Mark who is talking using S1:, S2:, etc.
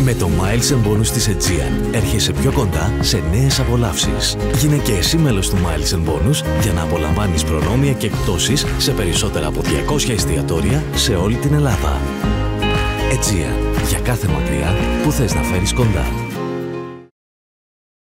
S1: Με το Miles & Bonus της Aegean έρχεσαι πιο κοντά σε νέες απολαύσεις. Γίνε και εσύ μέλος του Miles & Bonus για να απολαμβάνεις προνόμια και εκπτώσεις σε περισσότερα από 200 εστιατόρια σε όλη την Ελλάδα. Aegean. Για κάθε μακριά που θες να φέρεις κοντά.